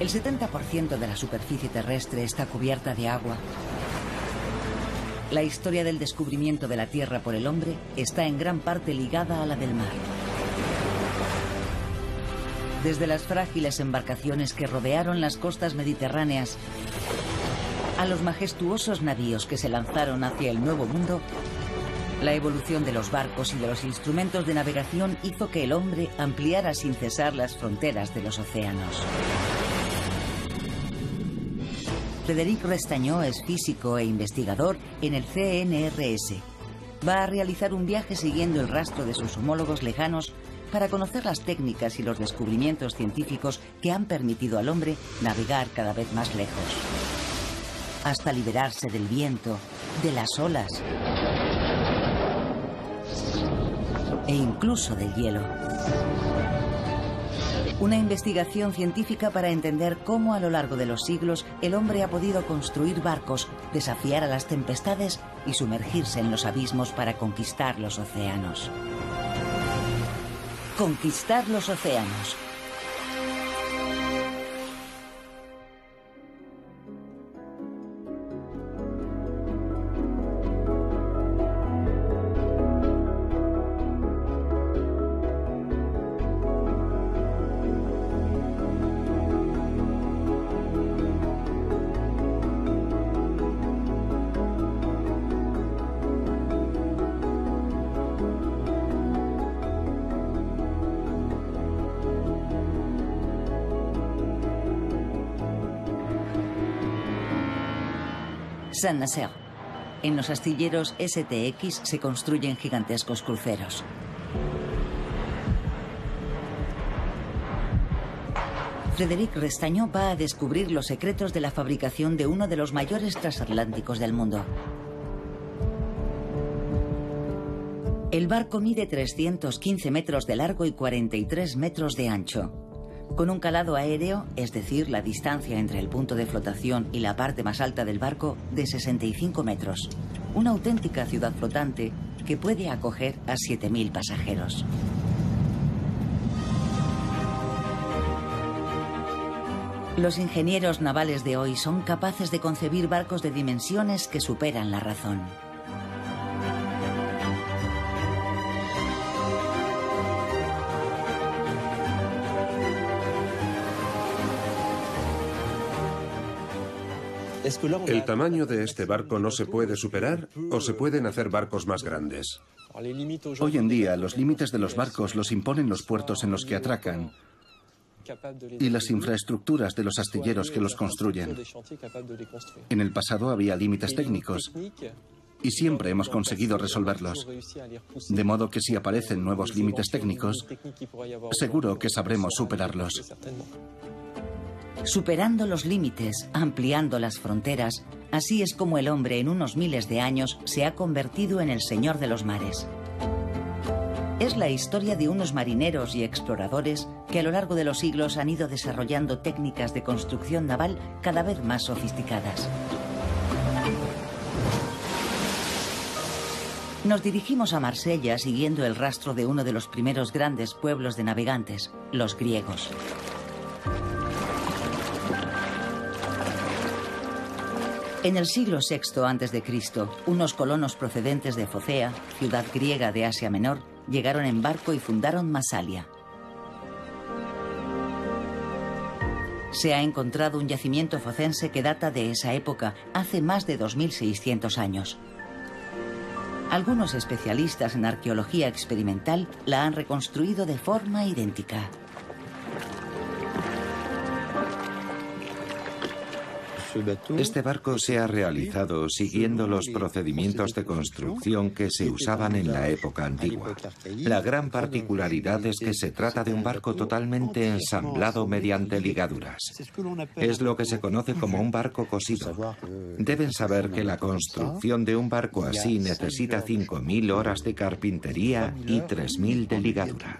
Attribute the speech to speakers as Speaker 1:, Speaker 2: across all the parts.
Speaker 1: El 70% de la superficie terrestre está cubierta de agua. La historia del descubrimiento de la Tierra por el hombre está en gran parte ligada a la del mar. Desde las frágiles embarcaciones que rodearon las costas mediterráneas a los majestuosos navíos que se lanzaron hacia el Nuevo Mundo, la evolución de los barcos y de los instrumentos de navegación hizo que el hombre ampliara sin cesar las fronteras de los océanos. Frédéric Restañó es físico e investigador en el CNRS. Va a realizar un viaje siguiendo el rastro de sus homólogos lejanos para conocer las técnicas y los descubrimientos científicos que han permitido al hombre navegar cada vez más lejos, hasta liberarse del viento, de las olas e incluso del hielo. Una investigación científica para entender cómo a lo largo de los siglos el hombre ha podido construir barcos, desafiar a las tempestades y sumergirse en los abismos para conquistar los océanos. Conquistar los océanos. Saint-Nazaire. En los astilleros STX se construyen gigantescos cruceros. Frédéric Restañó va a descubrir los secretos de la fabricación de uno de los mayores transatlánticos del mundo. El barco mide 315 metros de largo y 43 metros de ancho. Con un calado aéreo, es decir, la distancia entre el punto de flotación y la parte más alta del barco, de 65 metros. Una auténtica ciudad flotante que puede acoger a 7.000 pasajeros. Los ingenieros navales de hoy son capaces de concebir barcos de dimensiones que superan la razón.
Speaker 2: ¿El tamaño de este barco no se puede superar o se pueden hacer barcos más grandes?
Speaker 3: Hoy en día, los límites de los barcos los imponen los puertos en los que atracan y las infraestructuras de los astilleros que los construyen. En el pasado había límites técnicos y siempre hemos conseguido resolverlos. De modo que si aparecen nuevos límites técnicos, seguro que sabremos superarlos.
Speaker 1: Superando los límites, ampliando las fronteras, así es como el hombre en unos miles de años se ha convertido en el señor de los mares. Es la historia de unos marineros y exploradores que a lo largo de los siglos han ido desarrollando técnicas de construcción naval cada vez más sofisticadas. Nos dirigimos a Marsella siguiendo el rastro de uno de los primeros grandes pueblos de navegantes, los griegos. En el siglo VI a.C., unos colonos procedentes de Focea, ciudad griega de Asia Menor, llegaron en barco y fundaron Masalia. Se ha encontrado un yacimiento focense que data de esa época, hace más de 2600 años. Algunos especialistas en arqueología experimental la han reconstruido de forma idéntica.
Speaker 4: Este barco se ha realizado siguiendo los procedimientos de construcción que se usaban en la época antigua. La gran particularidad es que se trata de un barco totalmente ensamblado mediante ligaduras. Es lo que se conoce como un barco cosido. Deben saber que la construcción de un barco así necesita 5.000 horas de carpintería y 3.000 de ligadura.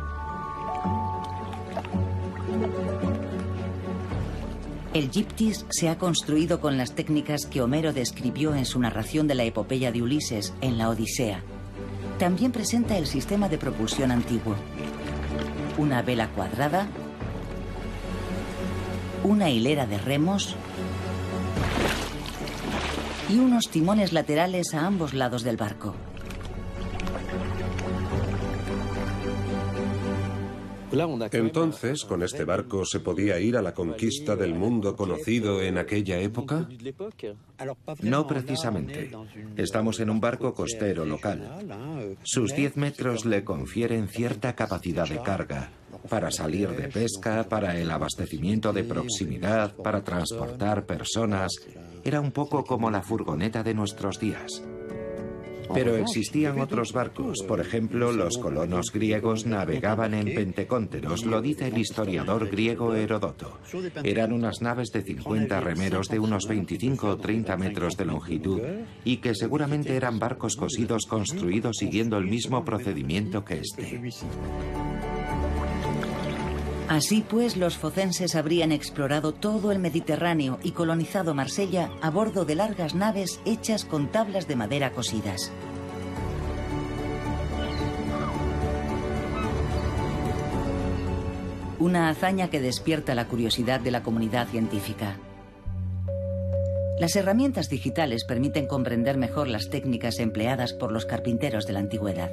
Speaker 1: El Gyptis se ha construido con las técnicas que Homero describió en su narración de la epopeya de Ulises en la Odisea. También presenta el sistema de propulsión antiguo. Una vela cuadrada una hilera de remos y unos timones laterales a ambos lados del barco.
Speaker 2: Entonces, ¿con este barco se podía ir a la conquista del mundo conocido en aquella época?
Speaker 4: No precisamente. Estamos en un barco costero local. Sus 10 metros le confieren cierta capacidad de carga para salir de pesca, para el abastecimiento de proximidad, para transportar personas. Era un poco como la furgoneta de nuestros días. Pero existían otros barcos. Por ejemplo, los colonos griegos navegaban en pentecónteros, lo dice el historiador griego Heródoto. Eran unas naves de 50 remeros de unos 25 o 30 metros de longitud y que seguramente eran barcos cosidos construidos siguiendo el mismo procedimiento que este.
Speaker 1: Así pues, los focenses habrían explorado todo el Mediterráneo y colonizado Marsella a bordo de largas naves hechas con tablas de madera cosidas. Una hazaña que despierta la curiosidad de la comunidad científica. Las herramientas digitales permiten comprender mejor las técnicas empleadas por los carpinteros de la antigüedad.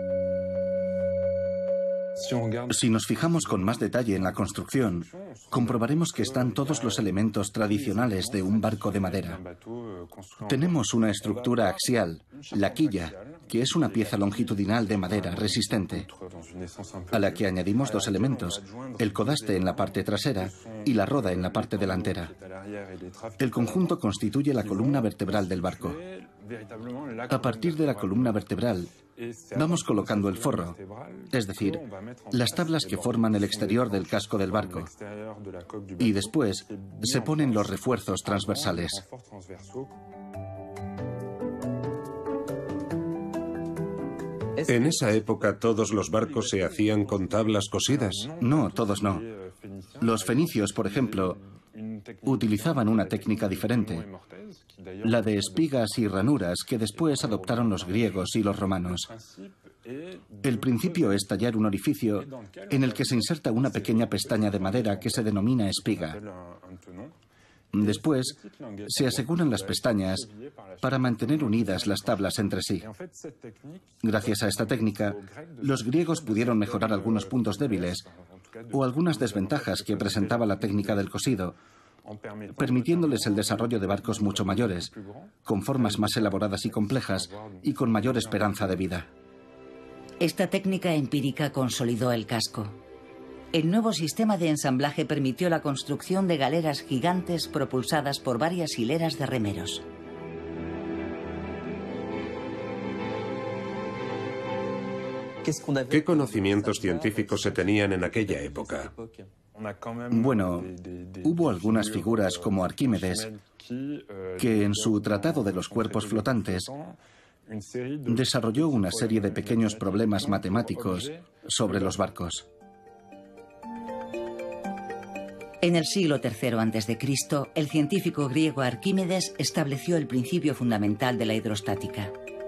Speaker 3: Si nos fijamos con más detalle en la construcción, comprobaremos que están todos los elementos tradicionales de un barco de madera. Tenemos una estructura axial, la quilla, que es una pieza longitudinal de madera resistente, a la que añadimos dos elementos, el codaste en la parte trasera y la roda en la parte delantera. El conjunto constituye la columna vertebral del barco. A partir de la columna vertebral, vamos colocando el forro, es decir, las tablas que forman el exterior del casco del barco, y después se ponen los refuerzos transversales.
Speaker 2: ¿En esa época todos los barcos se hacían con tablas cosidas?
Speaker 3: No, todos no. Los fenicios, por ejemplo, utilizaban una técnica diferente, la de espigas y ranuras que después adoptaron los griegos y los romanos. El principio es tallar un orificio en el que se inserta una pequeña pestaña de madera que se denomina espiga. Después, se aseguran las pestañas para mantener unidas las tablas entre sí. Gracias a esta técnica, los griegos pudieron mejorar algunos puntos débiles o algunas desventajas que presentaba la técnica del cosido, permitiéndoles el desarrollo de barcos mucho mayores, con formas más elaboradas y complejas y con mayor esperanza de vida.
Speaker 1: Esta técnica empírica consolidó el casco. El nuevo sistema de ensamblaje permitió la construcción de galeras gigantes propulsadas por varias hileras de remeros.
Speaker 2: ¿Qué conocimientos científicos se tenían en aquella época?
Speaker 3: Bueno, hubo algunas figuras como Arquímedes que en su Tratado de los Cuerpos Flotantes desarrolló una serie de pequeños problemas matemáticos sobre los barcos.
Speaker 1: En el siglo III a.C., el científico griego Arquímedes estableció el principio fundamental de la hidrostática.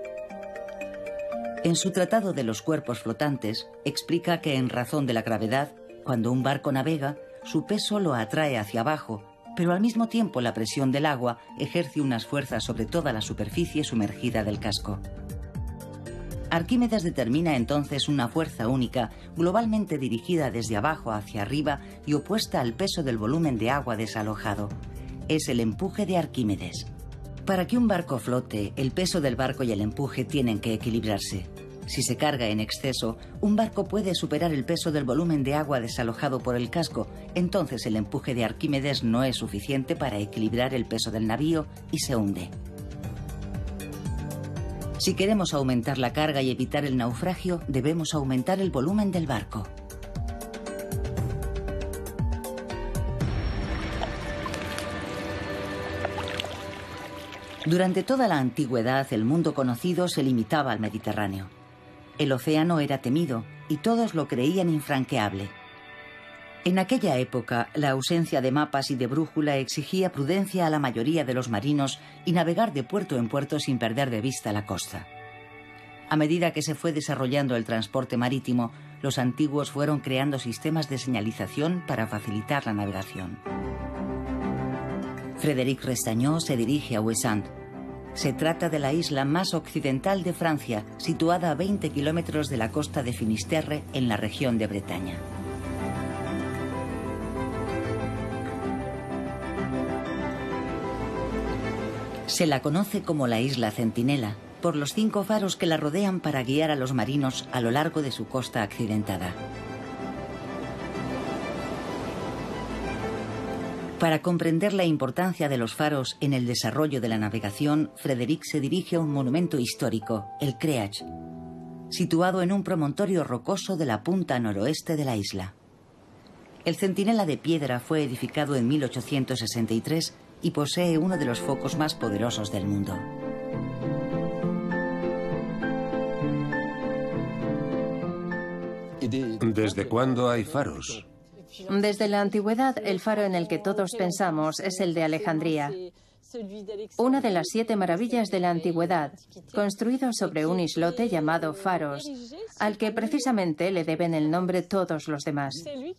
Speaker 1: En su Tratado de los Cuerpos Flotantes explica que en razón de la gravedad, cuando un barco navega, su peso lo atrae hacia abajo, pero al mismo tiempo la presión del agua ejerce unas fuerzas sobre toda la superficie sumergida del casco. Arquímedes determina entonces una fuerza única, globalmente dirigida desde abajo hacia arriba y opuesta al peso del volumen de agua desalojado. Es el empuje de Arquímedes. Para que un barco flote, el peso del barco y el empuje tienen que equilibrarse. Si se carga en exceso, un barco puede superar el peso del volumen de agua desalojado por el casco, entonces el empuje de Arquímedes no es suficiente para equilibrar el peso del navío y se hunde. Si queremos aumentar la carga y evitar el naufragio, debemos aumentar el volumen del barco. Durante toda la antigüedad, el mundo conocido se limitaba al Mediterráneo. El océano era temido y todos lo creían infranqueable. En aquella época, la ausencia de mapas y de brújula exigía prudencia a la mayoría de los marinos y navegar de puerto en puerto sin perder de vista la costa. A medida que se fue desarrollando el transporte marítimo, los antiguos fueron creando sistemas de señalización para facilitar la navegación. Frédéric Restañó se dirige a Ouessant. Se trata de la isla más occidental de Francia, situada a 20 kilómetros de la costa de Finisterre, en la región de Bretaña. Se la conoce como la isla Centinela, por los 5 faros que la rodean para guiar a los marinos a lo largo de su costa accidentada. Para comprender la importancia de los faros en el desarrollo de la navegación, Frédéric se dirige a un monumento histórico, el Creach, situado en un promontorio rocoso de la punta noroeste de la isla. El centinela de piedra fue edificado en 1863 y posee uno de los focos más poderosos del mundo.
Speaker 2: ¿Desde cuándo hay faros?
Speaker 5: Desde la antigüedad, el faro en el que todos pensamos es el de Alejandría, una de las 7 maravillas de la antigüedad, construido sobre un islote llamado Faros, al que precisamente le deben el nombre todos los demás.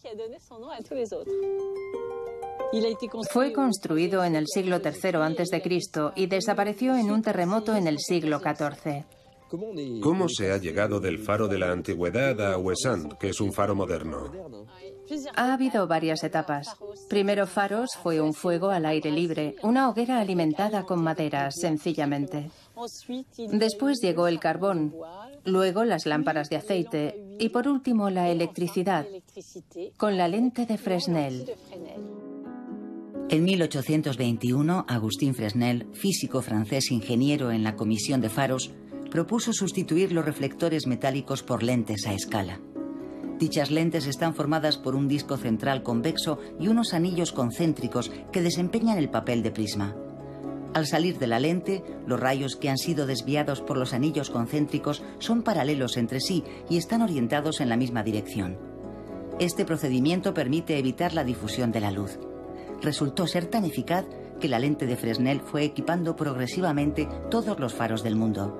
Speaker 5: Fue construido en el siglo III a.C. y desapareció en un terremoto en el siglo XIV.
Speaker 2: ¿Cómo se ha llegado del faro de la antigüedad a Ouessant, que es un faro moderno?
Speaker 5: Ha habido varias etapas. Primero, Faros fue un fuego al aire libre, una hoguera alimentada con madera, sencillamente. Después llegó el carbón, luego las lámparas de aceite y por último la electricidad, con la lente de Fresnel.
Speaker 1: En 1821, Agustín Fresnel, físico francés ingeniero en la Comisión de Faros, propuso sustituir los reflectores metálicos por lentes a escala. Dichas lentes están formadas por un disco central convexo y unos anillos concéntricos que desempeñan el papel de prisma. Al salir de la lente, los rayos que han sido desviados por los anillos concéntricos son paralelos entre sí y están orientados en la misma dirección. Este procedimiento permite evitar la difusión de la luz. Resultó ser tan eficaz que la lente de Fresnel fue equipando progresivamente todos los faros del mundo.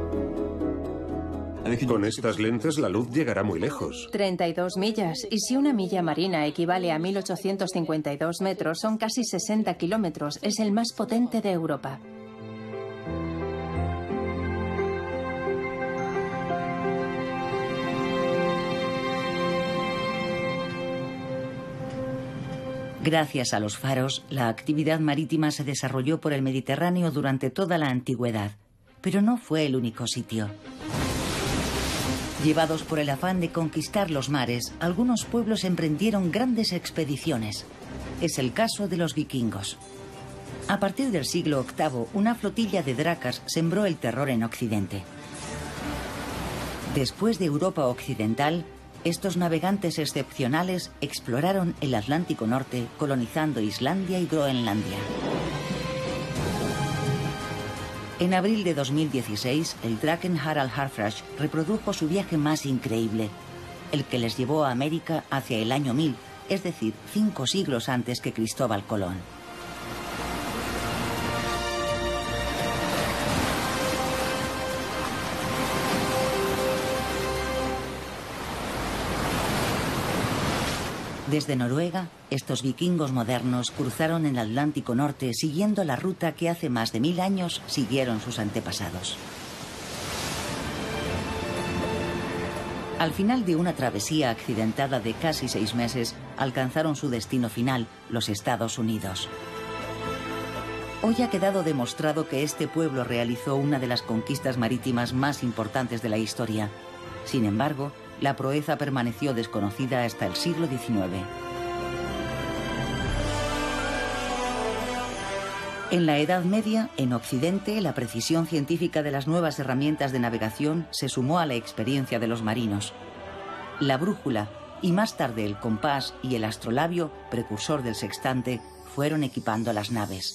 Speaker 2: Con estas lentes la luz llegará muy lejos.
Speaker 5: 32 millas, y si una milla marina equivale a 1852 metros, son casi 60 kilómetros. Es el más potente de Europa.
Speaker 1: Gracias a los faros, la actividad marítima se desarrolló por el Mediterráneo durante toda la antigüedad, pero no fue el único sitio. Llevados por el afán de conquistar los mares, algunos pueblos emprendieron grandes expediciones. Es el caso de los vikingos. A partir del siglo VIII, una flotilla de dracas sembró el terror en Occidente. Después de Europa occidental, estos navegantes excepcionales exploraron el Atlántico Norte, colonizando Islandia y Groenlandia. En abril de 2016, el Draken Harald Harfrash reprodujo su viaje más increíble, el que les llevó a América hacia el año 1000, es decir, 5 siglos antes que Cristóbal Colón. Desde Noruega, estos vikingos modernos cruzaron el Atlántico Norte siguiendo la ruta que hace más de 1000 años siguieron sus antepasados. Al final de una travesía accidentada de casi 6 meses, alcanzaron su destino final, los Estados Unidos. Hoy ha quedado demostrado que este pueblo realizó una de las conquistas marítimas más importantes de la historia. Sin embargo, la proeza permaneció desconocida hasta el siglo XIX. En la Edad Media, en Occidente, la precisión científica de las nuevas herramientas de navegación se sumó a la experiencia de los marinos. La brújula y más tarde el compás y el astrolabio, precursor del sextante, fueron equipando las naves.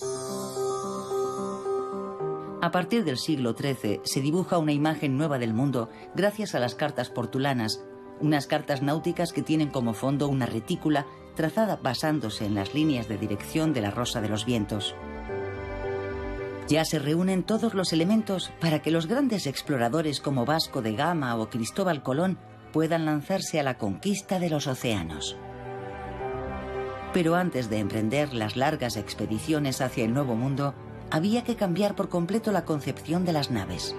Speaker 1: A partir del siglo XIII se dibuja una imagen nueva del mundo gracias a las cartas portulanas, unas cartas náuticas que tienen como fondo una retícula trazada basándose en las líneas de dirección de la Rosa de los Vientos. Ya se reúnen todos los elementos para que los grandes exploradores como Vasco de Gama o Cristóbal Colón puedan lanzarse a la conquista de los océanos. Pero antes de emprender las largas expediciones hacia el Nuevo Mundo, había que cambiar por completo la concepción de las naves.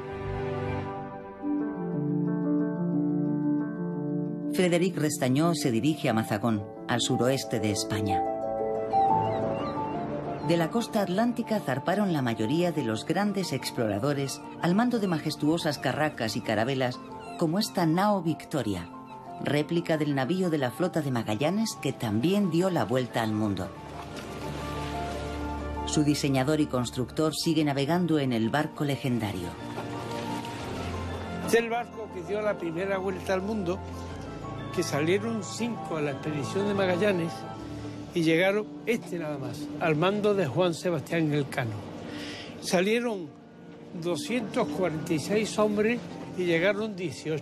Speaker 1: Frédéric Restañó se dirige a Mazagón, al suroeste de España. De la costa atlántica zarparon la mayoría de los grandes exploradores al mando de majestuosas carracas y carabelas como esta nao Victoria, réplica del navío de la flota de Magallanes que también dio la vuelta al mundo. Su diseñador y constructor sigue navegando en el barco legendario.
Speaker 6: Es el barco que dio la primera vuelta al mundo, que salieron 5 a la expedición de Magallanes y llegaron nada más, al mando de Juan Sebastián Elcano. Salieron 246 hombres y llegaron 18.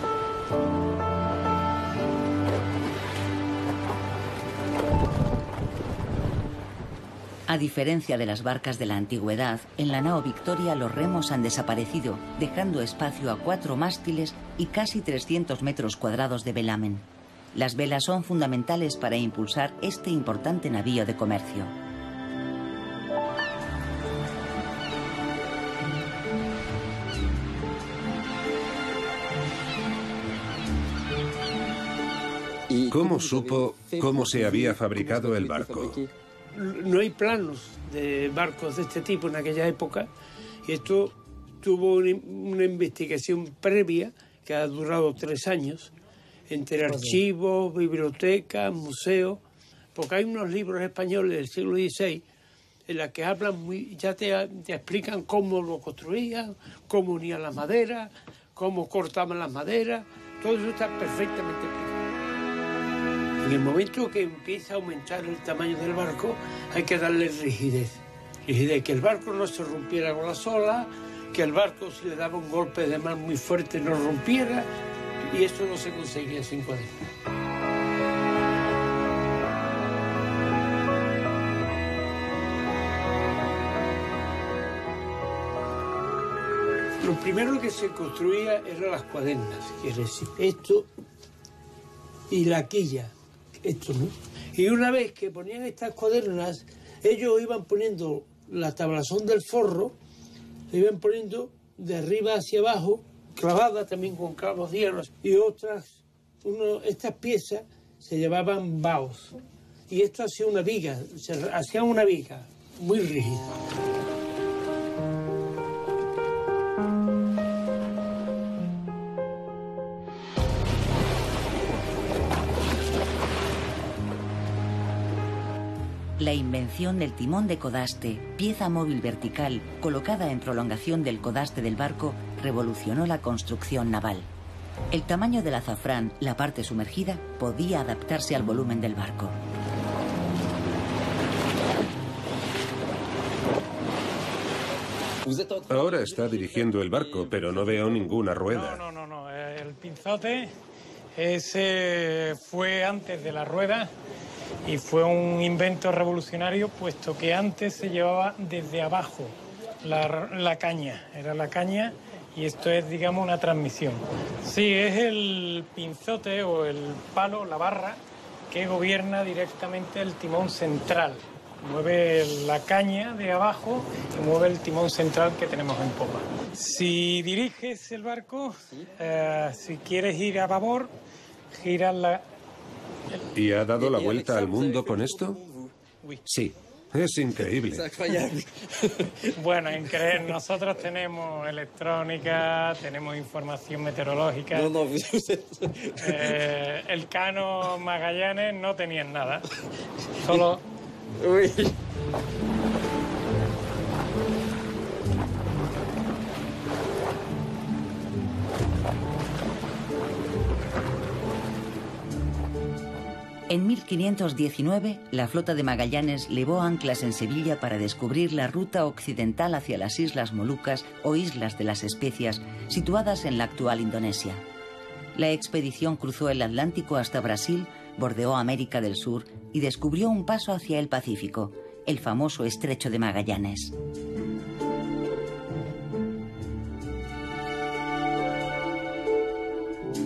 Speaker 1: A diferencia de las barcas de la antigüedad, en la nao Victoria los remos han desaparecido, dejando espacio a 4 mástiles y casi 300 metros cuadrados de velamen. Las velas son fundamentales para impulsar este importante navío de comercio.
Speaker 2: ¿Cómo supo cómo se había fabricado el barco?
Speaker 6: No hay planos de barcos de este tipo en aquella época, y esto tuvo una investigación previa que ha durado 3 años, entre archivos, bibliotecas, museos, porque hay unos libros españoles del siglo XVI en los que hablan ya te explican cómo lo construían, cómo unían las maderas, cómo cortaban las maderas, todo eso está perfectamente explicado. En el momento que empieza a aumentar el tamaño del barco, hay que darle rigidez. Rigidez, que el barco no se rompiera con las olas, que el barco, si le daba un golpe de mar muy fuerte, no rompiera, y eso no se conseguía sin cuaderno. Lo primero que se construía eran las cuadernas, quiere decir, esto y la quilla. Esto, ¿no? Y una vez que ponían estas cuadernas, ellos iban poniendo la tablazón del forro, la iban poniendo de arriba hacia abajo, clavada también con clavos hierros, y estas piezas se llamaban baos. Y esto hacía una viga, se hacía una viga muy rígida.
Speaker 1: La invención del timón de codaste, pieza móvil vertical colocada en prolongación del codaste del barco, revolucionó la construcción naval. El tamaño del azafrán, la parte sumergida, podía adaptarse al volumen del barco.
Speaker 2: Ahora está dirigiendo el barco, pero no veo ninguna rueda.
Speaker 7: No. El pinzote ese fue antes de la rueda. Y fue un invento revolucionario, puesto que antes se llevaba desde abajo la caña. Era la caña y esto es, digamos, una transmisión. Sí, es el pinzote o el palo, la barra, que gobierna directamente el timón central. Mueve la caña de abajo y mueve el timón central que tenemos en popa. Si diriges el barco, si quieres ir a babor, giras la...
Speaker 2: ¿Y ha dado la vuelta al mundo con esto?
Speaker 4: Sí.
Speaker 2: Es increíble.
Speaker 7: Bueno, nosotros tenemos electrónica, tenemos información meteorológica. El Cano Magallanes no tenían nada. Solo...
Speaker 1: En 1519, la flota de Magallanes levó anclas en Sevilla para descubrir la ruta occidental hacia las Islas Molucas o Islas de las Especias, situadas en la actual Indonesia. La expedición cruzó el Atlántico hasta Brasil, bordeó América del Sur y descubrió un paso hacia el Pacífico, el famoso Estrecho de Magallanes.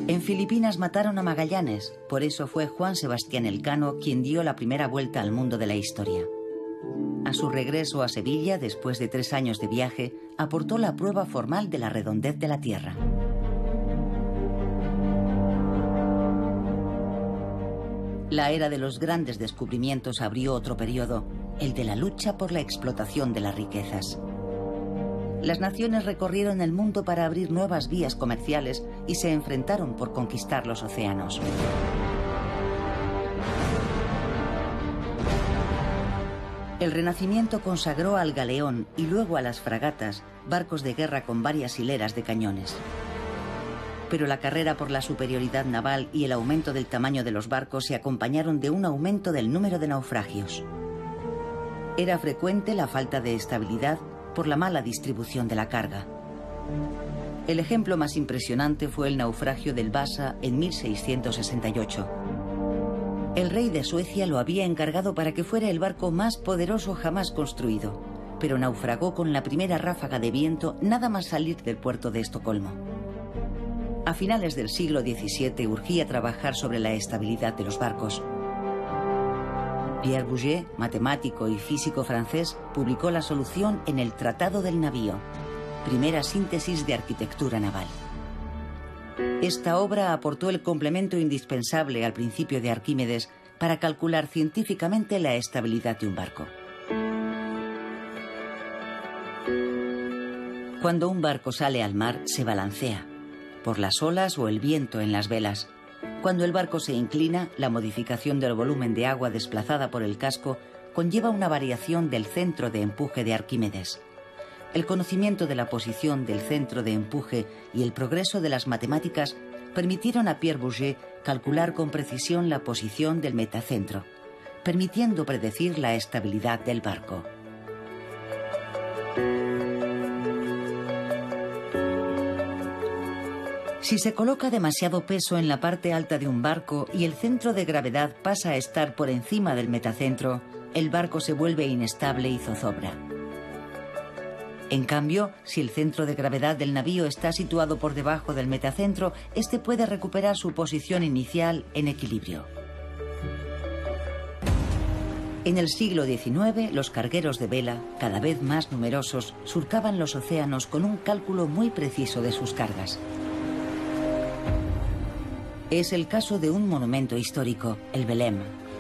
Speaker 1: En Filipinas mataron a Magallanes, por eso fue Juan Sebastián Elcano quien dio la primera vuelta al mundo de la historia. A su regreso a Sevilla, después de 3 años de viaje, aportó la prueba formal de la redondez de la Tierra. La era de los grandes descubrimientos abrió otro periodo, el de la lucha por la explotación de las riquezas. Las naciones recorrieron el mundo para abrir nuevas vías comerciales y se enfrentaron por conquistar los océanos. El Renacimiento consagró al galeón y luego a las fragatas, barcos de guerra con varias hileras de cañones. Pero la carrera por la superioridad naval y el aumento del tamaño de los barcos se acompañaron de un aumento del número de naufragios. Era frecuente la falta de estabilidad por la mala distribución de la carga. El ejemplo más impresionante fue el naufragio del Vasa en 1668. El rey de Suecia lo había encargado para que fuera el barco más poderoso jamás construido, pero naufragó con la primera ráfaga de viento nada más salir del puerto de Estocolmo. A finales del siglo XVII urgía trabajar sobre la estabilidad de los barcos. Pierre Bouguer, matemático y físico francés, publicó la solución en el Tratado del Navío, primera síntesis de arquitectura naval. Esta obra aportó el complemento indispensable al principio de Arquímedes para calcular científicamente la estabilidad de un barco. Cuando un barco sale al mar, se balancea, por las olas o el viento en las velas. Cuando el barco se inclina, la modificación del volumen de agua desplazada por el casco conlleva una variación del centro de empuje de Arquímedes. El conocimiento de la posición del centro de empuje y el progreso de las matemáticas permitieron a Pierre Bouguer calcular con precisión la posición del metacentro, permitiendo predecir la estabilidad del barco. Si se coloca demasiado peso en la parte alta de un barco y el centro de gravedad pasa a estar por encima del metacentro, el barco se vuelve inestable y zozobra. En cambio, si el centro de gravedad del navío está situado por debajo del metacentro, este puede recuperar su posición inicial en equilibrio. En el siglo XIX, los cargueros de vela, cada vez más numerosos, surcaban los océanos con un cálculo muy preciso de sus cargas. Es el caso de un monumento histórico, el Belém.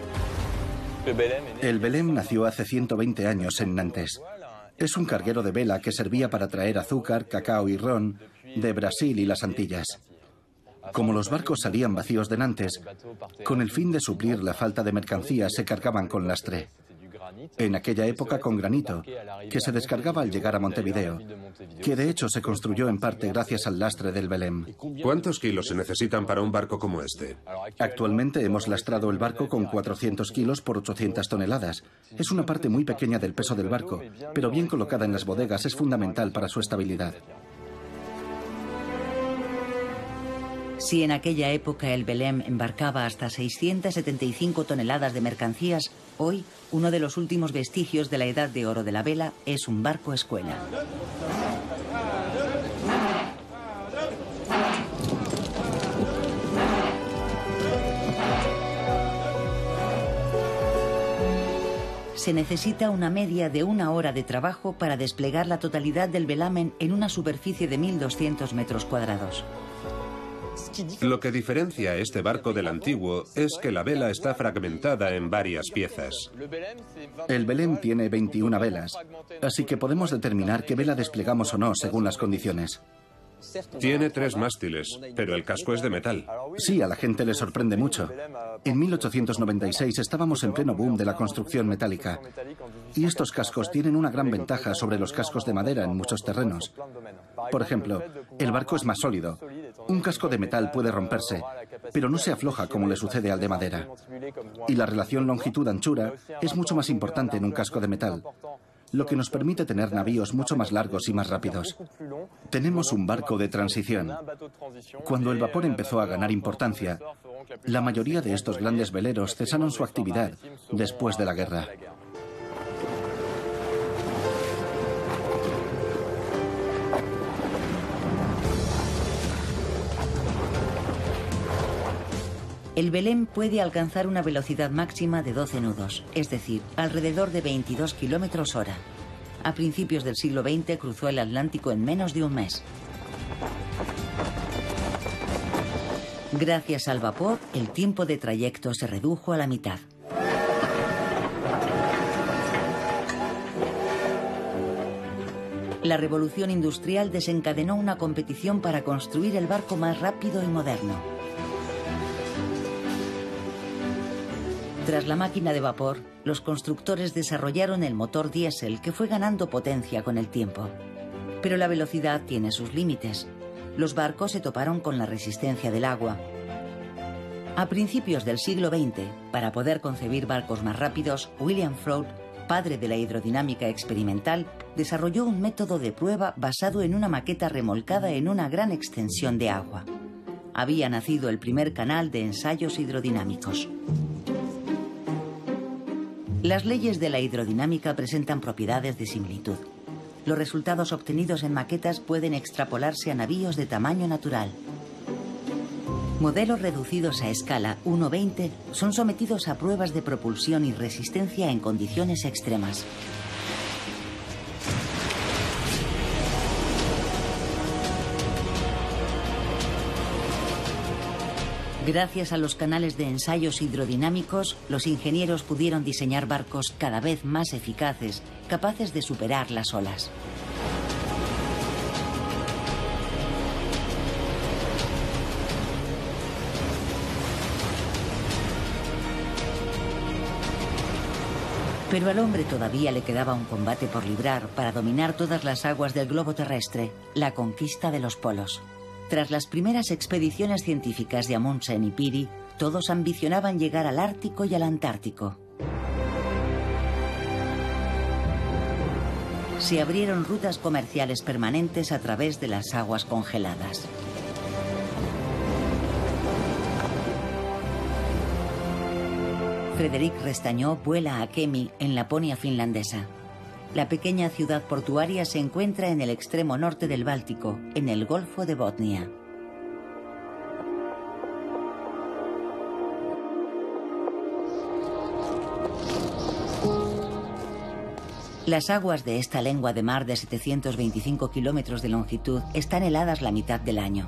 Speaker 3: El Belém nació hace 120 años en Nantes. Es un carguero de vela que servía para traer azúcar, cacao y ron de Brasil y las Antillas. Como los barcos salían vacíos de Nantes, con el fin de suplir la falta de mercancías se cargaban con lastre. En aquella época con granito, que se descargaba al llegar a Montevideo, que de hecho se construyó en parte gracias al lastre del Belém.
Speaker 2: ¿Cuántos kilos se necesitan para un barco como este?
Speaker 3: Actualmente hemos lastrado el barco con 400 kilos por 800 toneladas. Es una parte muy pequeña del peso del barco, pero bien colocada en las bodegas es fundamental para su estabilidad.
Speaker 1: Si en aquella época el Belém embarcaba hasta 675 toneladas de mercancías, hoy uno de los últimos vestigios de la edad de oro de la vela es un barco escuela. Se necesita una media de 1 hora de trabajo para desplegar la totalidad del velamen en una superficie de 1.200 metros cuadrados.
Speaker 2: Lo que diferencia a este barco del antiguo es que la vela está fragmentada en varias piezas.
Speaker 3: El Belém tiene 21 velas, así que podemos determinar qué vela desplegamos o no según las condiciones.
Speaker 2: Tiene 3 mástiles, pero el casco es de metal.
Speaker 3: Sí, a la gente le sorprende mucho. En 1896 estábamos en pleno boom de la construcción metálica. Y estos cascos tienen una gran ventaja sobre los cascos de madera en muchos terrenos. Por ejemplo, el barco es más sólido. Un casco de metal puede romperse, pero no se afloja como le sucede al de madera. Y la relación longitud-anchura es mucho más importante en un casco de metal, lo que nos permite tener navíos mucho más largos y más rápidos. Tenemos un barco de transición. Cuando el vapor empezó a ganar importancia, la mayoría de estos grandes veleros cesaron su actividad después de la guerra.
Speaker 1: El Belém puede alcanzar una velocidad máxima de 12 nudos, es decir, alrededor de 22 kilómetros hora. A principios del siglo XX cruzó el Atlántico en menos de un mes. Gracias al vapor, el tiempo de trayecto se redujo a la mitad. La revolución industrial desencadenó una competición para construir el barco más rápido y moderno. Tras la máquina de vapor, los constructores desarrollaron el motor diésel que fue ganando potencia con el tiempo. Pero la velocidad tiene sus límites. Los barcos se toparon con la resistencia del agua. A principios del siglo XX, para poder concebir barcos más rápidos, William Froude, padre de la hidrodinámica experimental, desarrolló un método de prueba basado en una maqueta remolcada en una gran extensión de agua. Había nacido el primer canal de ensayos hidrodinámicos. Las leyes de la hidrodinámica presentan propiedades de similitud. Los resultados obtenidos en maquetas pueden extrapolarse a navíos de tamaño natural. Modelos reducidos a escala 1/20 son sometidos a pruebas de propulsión y resistencia en condiciones extremas. Gracias a los canales de ensayos hidrodinámicos, los ingenieros pudieron diseñar barcos cada vez más eficaces, capaces de superar las olas. Pero al hombre todavía le quedaba un combate por librar para dominar todas las aguas del globo terrestre, la conquista de los polos. Tras las primeras expediciones científicas de Amundsen y Peary, todos ambicionaban llegar al Ártico y al Antártico. Se abrieron rutas comerciales permanentes a través de las aguas congeladas. Frederic Restañó vuela a Kemi, en Laponia finlandesa. La pequeña ciudad portuaria se encuentra en el extremo norte del Báltico, en el Golfo de Botnia. Las aguas de esta lengua de mar de 725 kilómetros de longitud están heladas la mitad del año.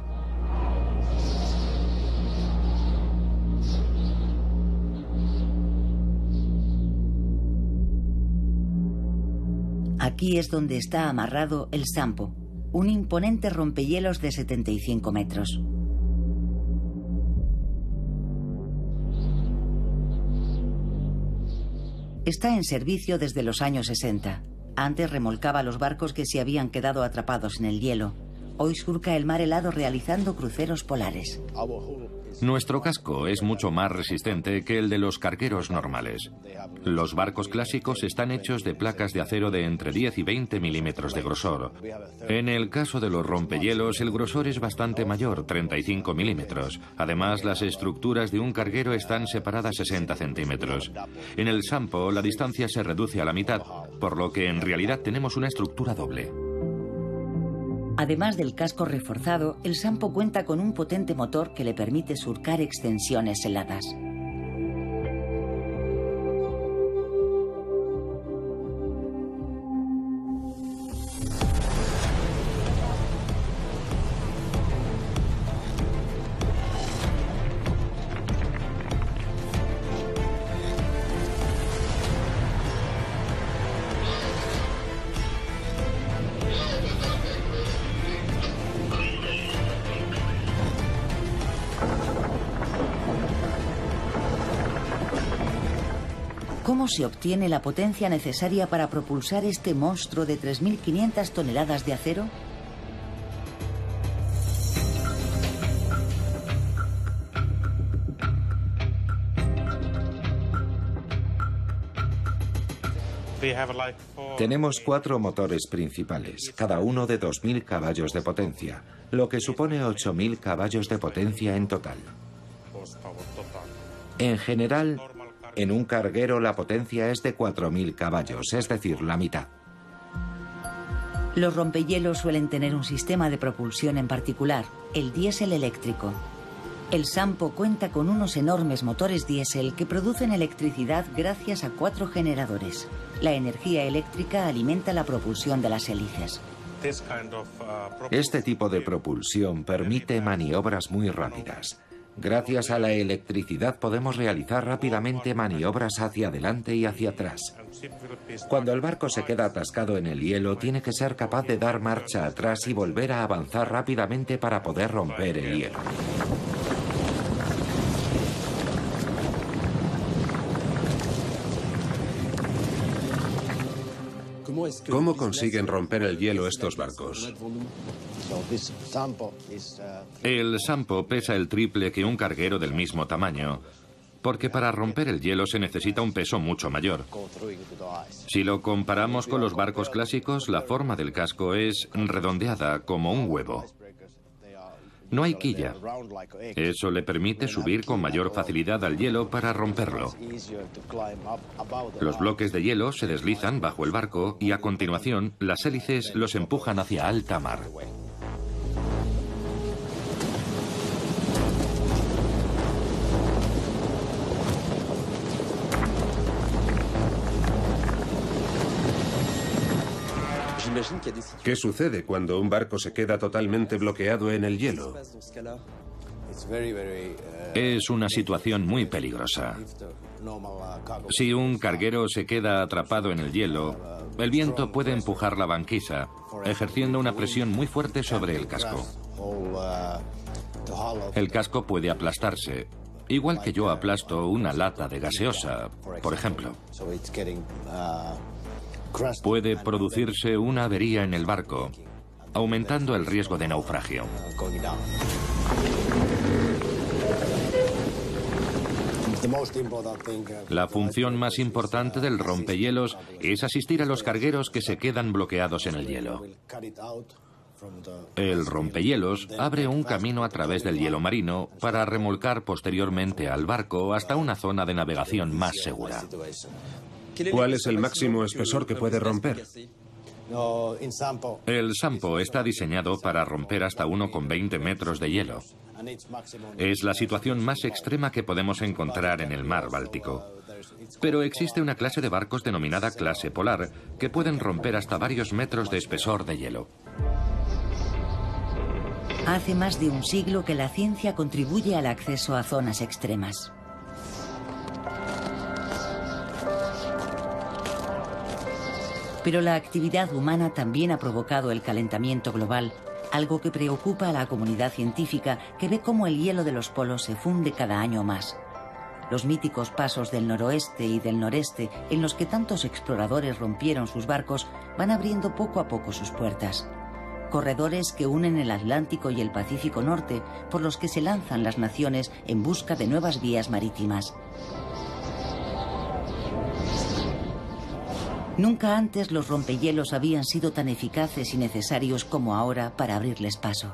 Speaker 1: Aquí es donde está amarrado el Sampo, un imponente rompehielos de 75 metros. Está en servicio desde los años 60. Antes remolcaba los barcos que se habían quedado atrapados en el hielo. Hoy surca el mar helado realizando cruceros polares.
Speaker 8: Nuestro casco es mucho más resistente que el de los cargueros normales. Los barcos clásicos están hechos de placas de acero de entre 10 y 20 milímetros de grosor. En el caso de los rompehielos, el grosor es bastante mayor, 35 milímetros. Además, las estructuras de un carguero están separadas 60 centímetros. En el Sampo, la distancia se reduce a la mitad, por lo que en realidad tenemos una estructura doble.
Speaker 1: Además del casco reforzado, el Sampo cuenta con un potente motor que le permite surcar extensiones heladas. ¿Cómo se obtiene la potencia necesaria para propulsar este monstruo de 3.500 toneladas de acero?
Speaker 4: Tenemos 4 motores principales, cada uno de 2.000 caballos de potencia, lo que supone 8.000 caballos de potencia en total. En general, en un carguero la potencia es de 4.000 caballos, es decir, la mitad.
Speaker 1: Los rompehielos suelen tener un sistema de propulsión en particular, el diésel eléctrico. El Sampo cuenta con unos enormes motores diésel que producen electricidad gracias a 4 generadores. La energía eléctrica alimenta la propulsión de las hélices.
Speaker 4: Este tipo de propulsión permite maniobras muy rápidas. Gracias a la electricidad podemos realizar rápidamente maniobras hacia adelante y hacia atrás. Cuando el barco se queda atascado en el hielo, tiene que ser capaz de dar marcha atrás y volver a avanzar rápidamente para poder romper el hielo.
Speaker 2: ¿Cómo consiguen romper el hielo estos barcos?
Speaker 8: El Sampo pesa el triple que un carguero del mismo tamaño, porque para romper el hielo se necesita un peso mucho mayor. Si lo comparamos con los barcos clásicos, la forma del casco es redondeada como un huevo. No hay quilla. Eso le permite subir con mayor facilidad al hielo para romperlo. Los bloques de hielo se deslizan bajo el barco y a continuación las hélices los empujan hacia alta mar.
Speaker 2: ¿Qué sucede cuando un barco se queda totalmente bloqueado en el hielo?
Speaker 8: Es una situación muy peligrosa. Si un carguero se queda atrapado en el hielo, el viento puede empujar la banquisa, ejerciendo una presión muy fuerte sobre el casco. El casco puede aplastarse, igual que yo aplasto una lata de gaseosa, por ejemplo. Puede producirse una avería en el barco, aumentando el riesgo de naufragio. La función más importante del rompehielos es asistir a los cargueros que se quedan bloqueados en el hielo. El rompehielos abre un camino a través del hielo marino para remolcar posteriormente al barco hasta una zona de navegación más segura.
Speaker 2: ¿Cuál es el máximo espesor que puede romper?
Speaker 8: El Sampo está diseñado para romper hasta 1,20 metros de hielo. Es la situación más extrema que podemos encontrar en el mar Báltico. Pero existe una clase de barcos denominada clase polar que pueden romper hasta varios metros de espesor de hielo.
Speaker 1: Hace más de un siglo que la ciencia contribuye al acceso a zonas extremas. Pero la actividad humana también ha provocado el calentamiento global, algo que preocupa a la comunidad científica que ve cómo el hielo de los polos se funde cada año más. Los míticos pasos del noroeste y del noreste, en los que tantos exploradores rompieron sus barcos, van abriendo poco a poco sus puertas. Corredores que unen el Atlántico y el Pacífico Norte, por los que se lanzan las naciones en busca de nuevas vías marítimas. Nunca antes los rompehielos habían sido tan eficaces y necesarios como ahora para abrirles paso.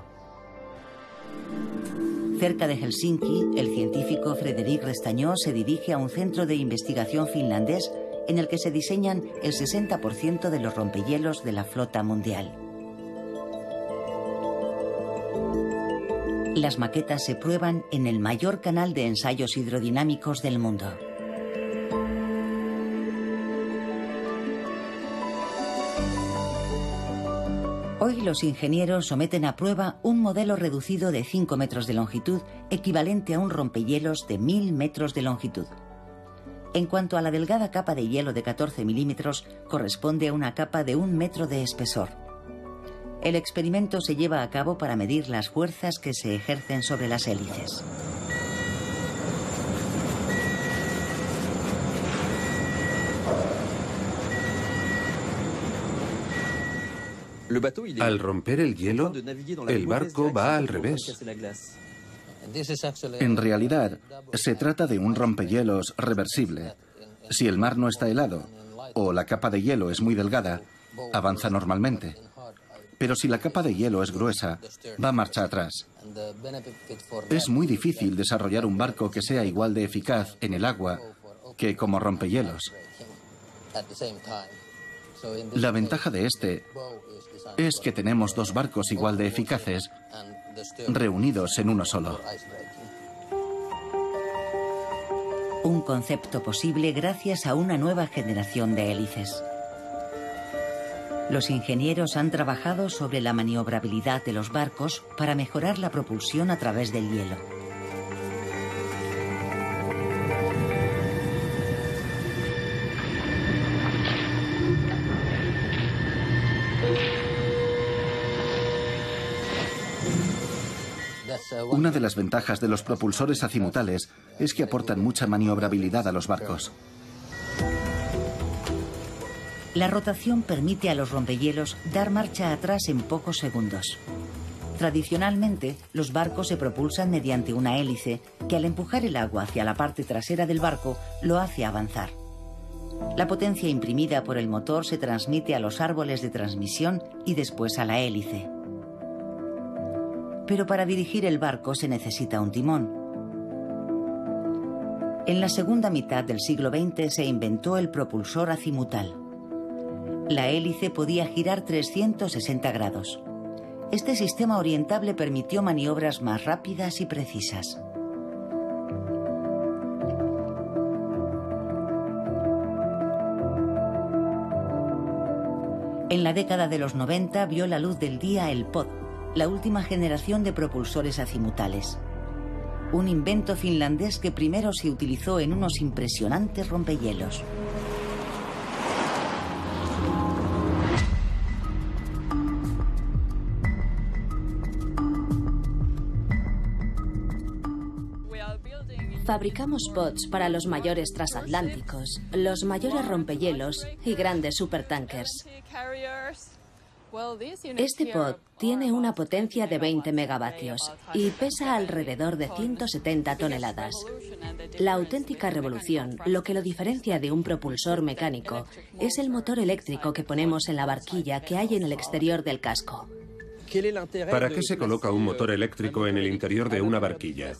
Speaker 1: Cerca de Helsinki, el científico Frederic Restañó se dirige a un centro de investigación finlandés en el que se diseñan el 60% de los rompehielos de la flota mundial. Las maquetas se prueban en el mayor canal de ensayos hidrodinámicos del mundo. Hoy los ingenieros someten a prueba un modelo reducido de 5 metros de longitud, equivalente a un rompehielos de 1000 metros de longitud. En cuanto a la delgada capa de hielo de 14 milímetros, corresponde a una capa de 1 metro de espesor. El experimento se lleva a cabo para medir las fuerzas que se ejercen sobre las hélices.
Speaker 2: Al romper el hielo, el barco va al revés.
Speaker 3: En realidad, se trata de un rompehielos reversible. Si el mar no está helado o la capa de hielo es muy delgada, avanza normalmente. Pero si la capa de hielo es gruesa, va marcha atrás. Es muy difícil desarrollar un barco que sea igual de eficaz en el agua que como rompehielos. La ventaja de este es que tenemos dos barcos igual de eficaces reunidos en uno solo.
Speaker 1: Un concepto posible gracias a una nueva generación de hélices. Los ingenieros han trabajado sobre la maniobrabilidad de los barcos para mejorar la propulsión a través del hielo.
Speaker 3: Una de las ventajas de los propulsores acimutales es que aportan mucha maniobrabilidad a los barcos.
Speaker 1: La rotación permite a los rompehielos dar marcha atrás en pocos segundos. Tradicionalmente, los barcos se propulsan mediante una hélice que al empujar el agua hacia la parte trasera del barco lo hace avanzar. La potencia imprimida por el motor se transmite a los árboles de transmisión y después a la hélice. Pero para dirigir el barco se necesita un timón. En la segunda mitad del siglo XX se inventó el propulsor azimutal. La hélice podía girar 360 grados. Este sistema orientable permitió maniobras más rápidas y precisas. En la década de los 90 vio la luz del día el pod, la última generación de propulsores acimutales. Un invento finlandés que primero se utilizó en unos impresionantes rompehielos.
Speaker 9: Fabricamos pods para los mayores transatlánticos, los mayores rompehielos y grandes supertankers. Este pod tiene una potencia de 20 megavatios y pesa alrededor de 170 toneladas. La auténtica revolución, lo que lo diferencia de un propulsor mecánico, es el motor eléctrico que ponemos en la barquilla que hay en el exterior del casco.
Speaker 2: ¿Para qué se coloca un motor eléctrico en el interior de una barquilla?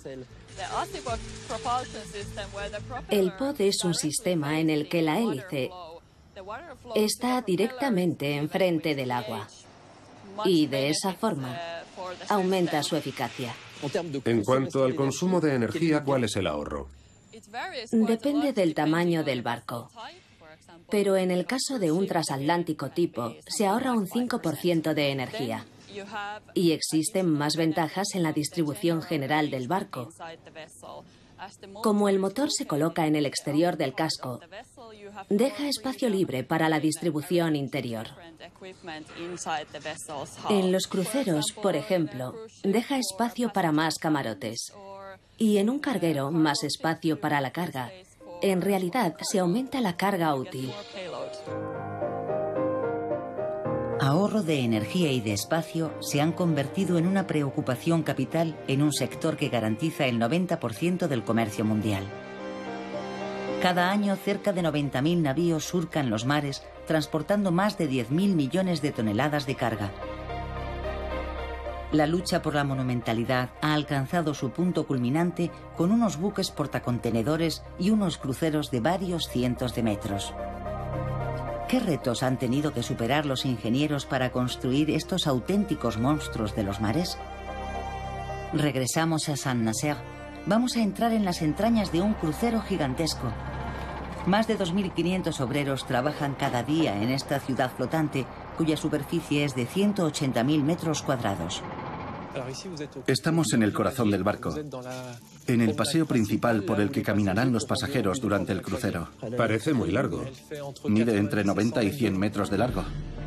Speaker 9: El pod es un sistema en el que la hélice está directamente enfrente del agua y de esa forma aumenta su eficacia.
Speaker 2: En cuanto al consumo de energía, ¿cuál es el ahorro?
Speaker 9: Depende del tamaño del barco, pero en el caso de un transatlántico tipo se ahorra un 5% de energía. Y existen más ventajas en la distribución general del barco. Como el motor se coloca en el exterior del casco, deja espacio libre para la distribución interior. En los cruceros, por ejemplo, deja espacio para más camarotes. Y en un carguero, más espacio para la carga. En realidad, se aumenta la carga útil.
Speaker 1: Ahorro de energía y de espacio se han convertido en una preocupación capital en un sector que garantiza el 90% del comercio mundial. Cada año, cerca de 90.000 navíos surcan los mares, transportando más de 10.000 millones de toneladas de carga. La lucha por la monumentalidad ha alcanzado su punto culminante con unos buques portacontenedores y unos cruceros de varios cientos de metros. ¿Qué retos han tenido que superar los ingenieros para construir estos auténticos monstruos de los mares? Regresamos a Saint-Nazaire. Vamos a entrar en las entrañas de un crucero gigantesco. Más de 2.500 obreros trabajan cada día en esta ciudad flotante, cuya superficie es de 180.000 metros cuadrados.
Speaker 3: Estamos en el corazón del barco, en el paseo principal por el que caminarán los pasajeros durante el crucero.
Speaker 2: Parece muy largo.
Speaker 3: Mide entre 90 y 100 metros de largo.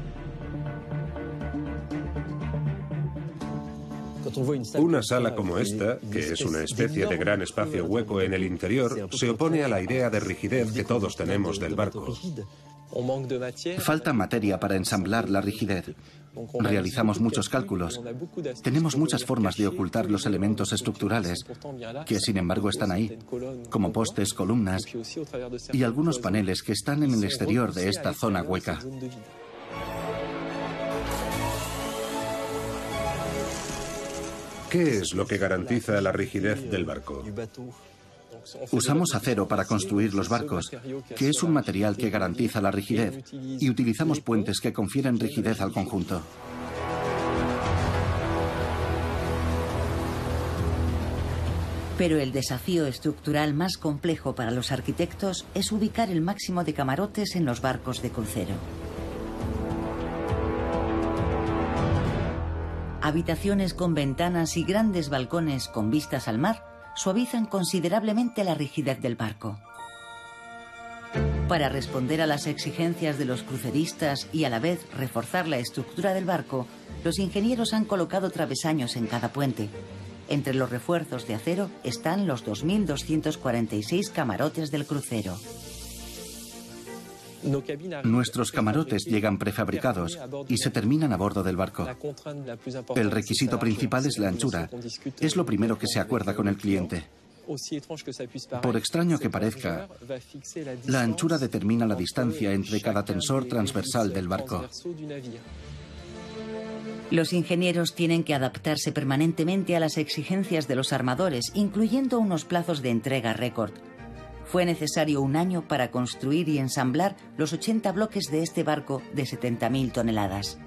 Speaker 2: Una sala como esta, que es una especie de gran espacio hueco en el interior, se opone a la idea de rigidez que todos tenemos del barco.
Speaker 3: Falta materia para ensamblar la rigidez. Realizamos muchos cálculos. Tenemos muchas formas de ocultar los elementos estructurales, que sin embargo están ahí, como postes, columnas y algunos paneles que están en el exterior de esta zona hueca.
Speaker 2: ¿Qué es lo que garantiza la rigidez del barco?
Speaker 3: Usamos acero para construir los barcos, que es un material que garantiza la rigidez, y utilizamos puentes que confieren rigidez al conjunto.
Speaker 1: Pero el desafío estructural más complejo para los arquitectos es ubicar el máximo de camarotes en los barcos de crucero. Habitaciones con ventanas y grandes balcones con vistas al mar suavizan considerablemente la rigidez del barco. Para responder a las exigencias de los cruceristas y a la vez reforzar la estructura del barco, los ingenieros han colocado travesaños en cada puente. Entre los refuerzos de acero están los 2.246 camarotes del crucero.
Speaker 3: Nuestros camarotes llegan prefabricados y se terminan a bordo del barco. El requisito principal es la anchura. Es lo primero que se acuerda con el cliente. Por extraño que parezca, la anchura determina la distancia entre cada tensor transversal del barco.
Speaker 1: Los ingenieros tienen que adaptarse permanentemente a las exigencias de los armadores, incluyendo unos plazos de entrega récord. Fue necesario un año para construir y ensamblar los 80 bloques de este barco de 70.000 toneladas.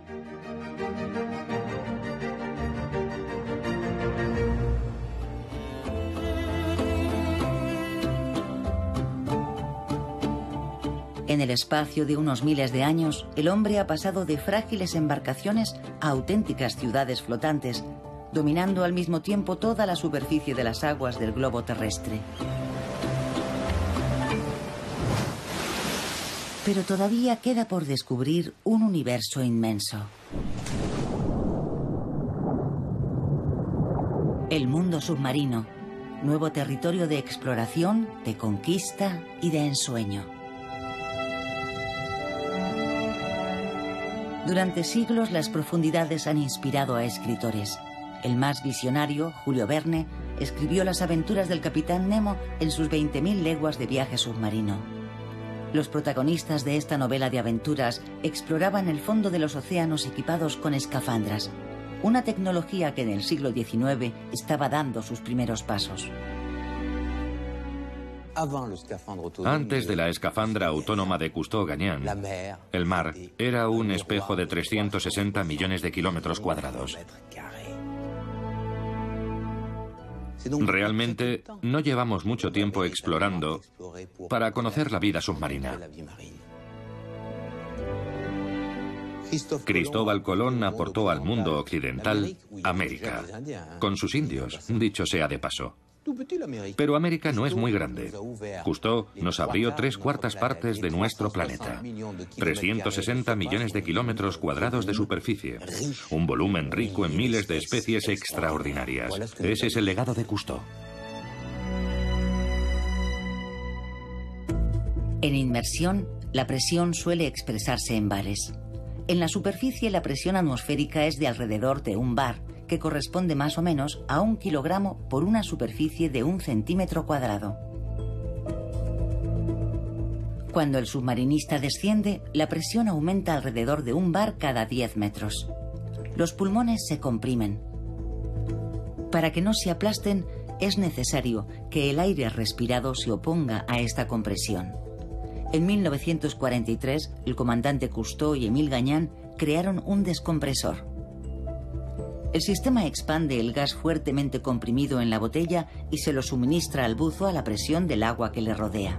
Speaker 1: En el espacio de unos miles de años, el hombre ha pasado de frágiles embarcaciones a auténticas ciudades flotantes, dominando al mismo tiempo toda la superficie de las aguas del globo terrestre. Pero todavía queda por descubrir un universo inmenso. El mundo submarino, nuevo territorio de exploración, de conquista y de ensueño. Durante siglos las profundidades han inspirado a escritores. El más visionario, Julio Verne, escribió las aventuras del capitán Nemo en sus 20.000 leguas de viaje submarino. Los protagonistas de esta novela de aventuras exploraban el fondo de los océanos equipados con escafandras, una tecnología que en el siglo XIX estaba dando sus primeros pasos.
Speaker 8: Antes de la escafandra autónoma de Cousteau-Gagnan, el mar era un espejo de 360 millones de kilómetros cuadrados. Realmente no llevamos mucho tiempo explorando para conocer la vida submarina. Cristóbal Colón aportó al mundo occidental América, con sus indios, dicho sea de paso. Pero América no es muy grande. Cousteau nos abrió 3/4 partes de nuestro planeta. 360 millones de kilómetros cuadrados de superficie. Un volumen rico en miles de especies extraordinarias. Ese es el legado de Cousteau.
Speaker 1: En inmersión, la presión suele expresarse en bares. En la superficie, la presión atmosférica es de alrededor de 1 bar, que corresponde más o menos a 1 kilogramo por una superficie de 1 centímetro cuadrado. Cuando el submarinista desciende, la presión aumenta alrededor de 1 bar cada 10 metros. Los pulmones se comprimen. Para que no se aplasten, es necesario que el aire respirado se oponga a esta compresión. En 1943, el comandante Cousteau y Émile Gagnan crearon un descompresor. El sistema expande el gas fuertemente comprimido en la botella y se lo suministra al buzo a la presión del agua que le rodea.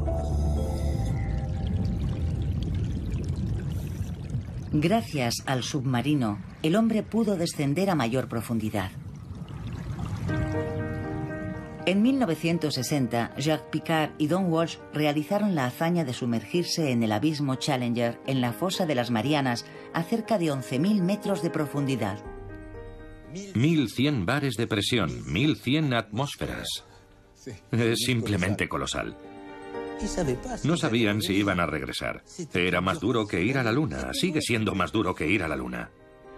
Speaker 1: Gracias al submarino, el hombre pudo descender a mayor profundidad. En 1960, Jacques Piccard y Don Walsh realizaron la hazaña de sumergirse en el abismo Challenger en la fosa de las Marianas a cerca de 11.000 metros de profundidad.
Speaker 8: 1.100 bares de presión, 1.100 atmósferas. Es simplemente colosal. No sabían si iban a regresar. Era más duro que ir a la Luna. Sigue siendo más duro que ir a la Luna.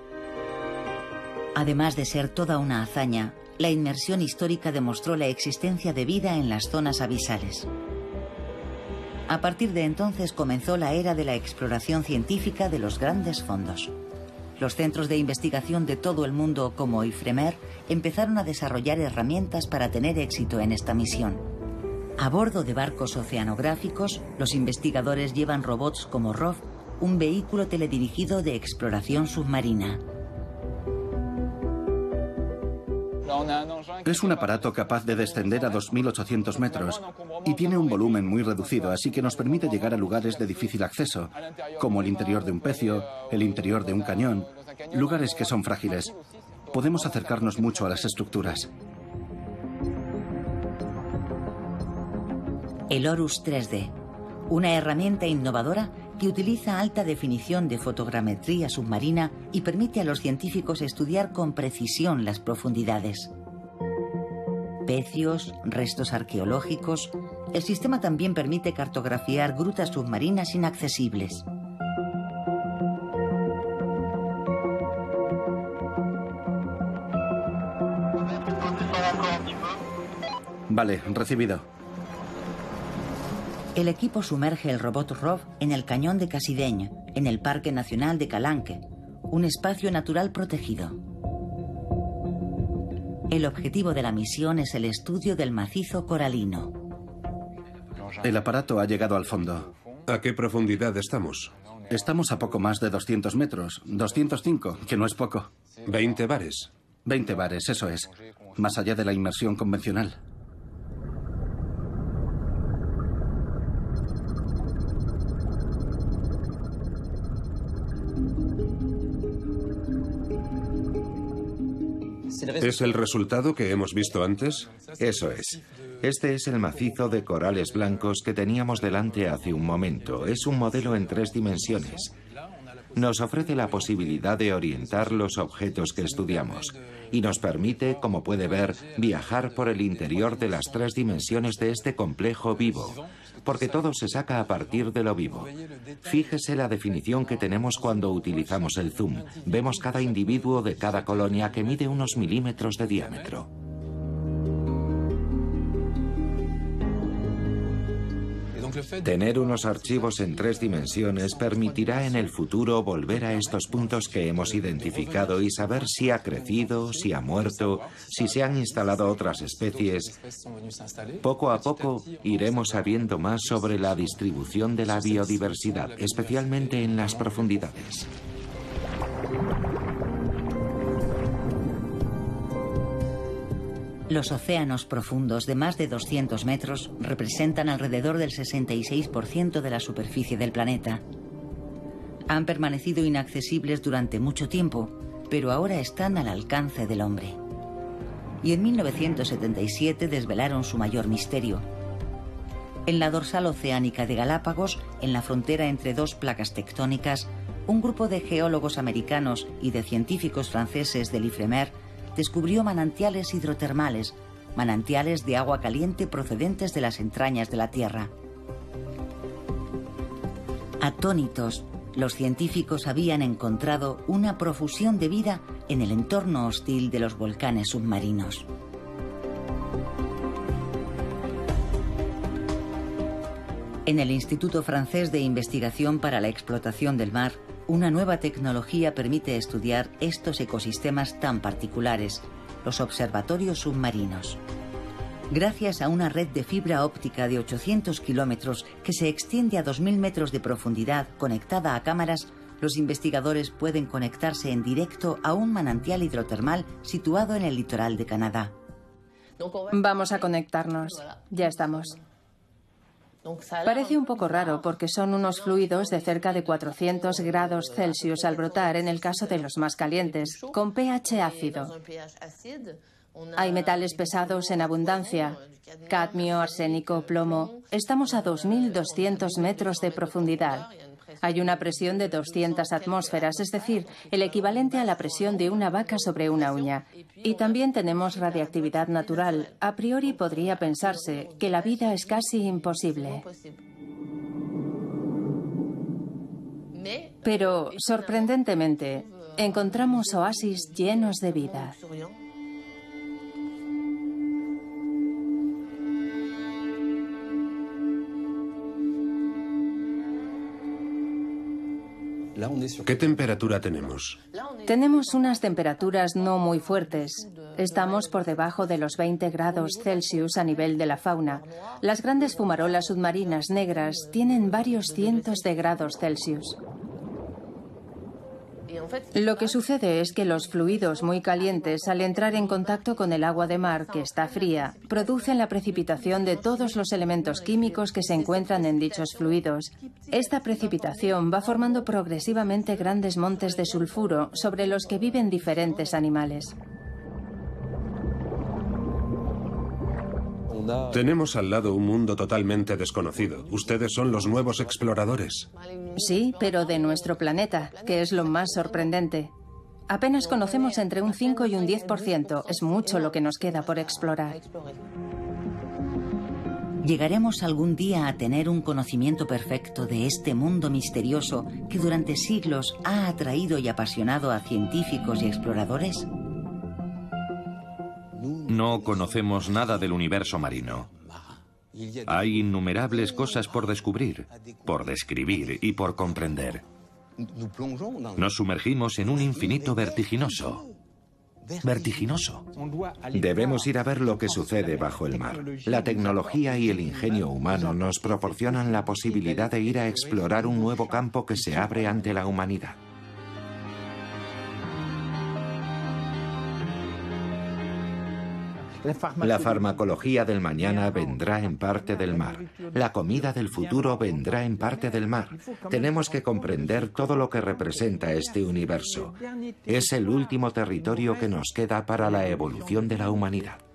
Speaker 1: Además de ser toda una hazaña, la inmersión histórica demostró la existencia de vida en las zonas abisales. A partir de entonces comenzó la era de la exploración científica de los grandes fondos. Los centros de investigación de todo el mundo, como IFREMER, empezaron a desarrollar herramientas para tener éxito en esta misión. A bordo de barcos oceanográficos, los investigadores llevan robots como ROV, un vehículo teledirigido de exploración submarina.
Speaker 3: Es un aparato capaz de descender a 2.800 metros y tiene un volumen muy reducido, así que nos permite llegar a lugares de difícil acceso, como el interior de un pecio, el interior de un cañón, lugares que son frágiles. Podemos acercarnos mucho a las estructuras.
Speaker 1: El Horus 3D, una herramienta innovadora que utiliza alta definición de fotogrametría submarina y permite a los científicos estudiar con precisión las profundidades. Pecios, restos arqueológicos. El sistema también permite cartografiar grutas submarinas inaccesibles.
Speaker 3: Vale, recibido.
Speaker 1: El equipo sumerge el robot ROV en el cañón de Casideñ, en el Parque Nacional de Calanque, un espacio natural protegido. El objetivo de la misión es el estudio del macizo coralino.
Speaker 3: El aparato ha llegado al fondo.
Speaker 2: ¿A qué profundidad estamos?
Speaker 3: Estamos a poco más de 200 metros, 205, que no es poco.
Speaker 2: 20 bares.
Speaker 3: 20 bares, eso es. Más allá de la inmersión convencional.
Speaker 2: ¿Es el resultado que hemos visto antes?
Speaker 4: Eso es. Este es el macizo de corales blancos que teníamos delante hace un momento. Es un modelo en 3 dimensiones. Nos ofrece la posibilidad de orientar los objetos que estudiamos y nos permite, como puede ver, viajar por el interior de las 3 dimensiones de este complejo vivo, porque todo se saca a partir de lo vivo. Fíjese la definición que tenemos cuando utilizamos el zoom. Vemos cada individuo de cada colonia que mide unos milímetros de diámetro. Tener unos archivos en 3 dimensiones permitirá en el futuro volver a estos puntos que hemos identificado y saber si ha crecido, si ha muerto, si se han instalado otras especies. Poco a poco iremos sabiendo más sobre la distribución de la biodiversidad, especialmente en las profundidades.
Speaker 1: Los océanos profundos de más de 200 metros representan alrededor del 66% de la superficie del planeta. Han permanecido inaccesibles durante mucho tiempo, pero ahora están al alcance del hombre. Y en 1977 desvelaron su mayor misterio. En la dorsal oceánica de Galápagos, en la frontera entre 2 placas tectónicas, un grupo de geólogos americanos y de científicos franceses del IFREMER descubrió manantiales hidrotermales, manantiales de agua caliente procedentes de las entrañas de la Tierra. Atónitos, los científicos habían encontrado una profusión de vida en el entorno hostil de los volcanes submarinos. En el Instituto Francés de Investigación para la Explotación del Mar, una nueva tecnología permite estudiar estos ecosistemas tan particulares, los observatorios submarinos. Gracias a una red de fibra óptica de 800 kilómetros que se extiende a 2.000 metros de profundidad conectada a cámaras, los investigadores pueden conectarse en directo a un manantial hidrotermal situado en el litoral de Canadá.
Speaker 5: Vamos a conectarnos. Ya estamos. Parece un poco raro porque son unos fluidos de cerca de 400 grados Celsius al brotar en el caso de los más calientes, con pH ácido. Hay metales pesados en abundancia, cadmio, arsénico, plomo. Estamos a 2.200 metros de profundidad. Hay una presión de 200 atmósferas, es decir, el equivalente a la presión de una vaca sobre una uña. Y también tenemos radiactividad natural. A priori podría pensarse que la vida es casi imposible. Pero, sorprendentemente, encontramos oasis llenos de vida.
Speaker 2: ¿Qué temperatura tenemos?
Speaker 5: Tenemos unas temperaturas no muy fuertes. Estamos por debajo de los 20 grados Celsius a nivel de la fauna. Las grandes fumarolas submarinas negras tienen varios cientos de grados Celsius. Lo que sucede es que los fluidos muy calientes, al entrar en contacto con el agua de mar, que está fría, producen la precipitación de todos los elementos químicos que se encuentran en dichos fluidos. Esta precipitación va formando progresivamente grandes montes de sulfuro sobre los que viven diferentes animales.
Speaker 2: Tenemos al lado un mundo totalmente desconocido. Ustedes son los nuevos exploradores.
Speaker 5: Sí, pero de nuestro planeta, que es lo más sorprendente. Apenas conocemos entre un 5 y un 10%. Es mucho lo que nos queda por explorar.
Speaker 1: ¿Llegaremos algún día a tener un conocimiento perfecto de este mundo misterioso que durante siglos ha atraído y apasionado a científicos y exploradores?
Speaker 8: No conocemos nada del universo marino. Hay innumerables cosas por descubrir, por describir y por comprender. Nos sumergimos en un infinito vertiginoso. Vertiginoso.
Speaker 4: Debemos ir a ver lo que sucede bajo el mar. La tecnología y el ingenio humano nos proporcionan la posibilidad de ir a explorar un nuevo campo que se abre ante la humanidad. La farmacología del mañana vendrá en parte del mar. La comida del futuro vendrá en parte del mar. Tenemos que comprender todo lo que representa este universo. Es el último territorio que nos queda para la evolución de la humanidad.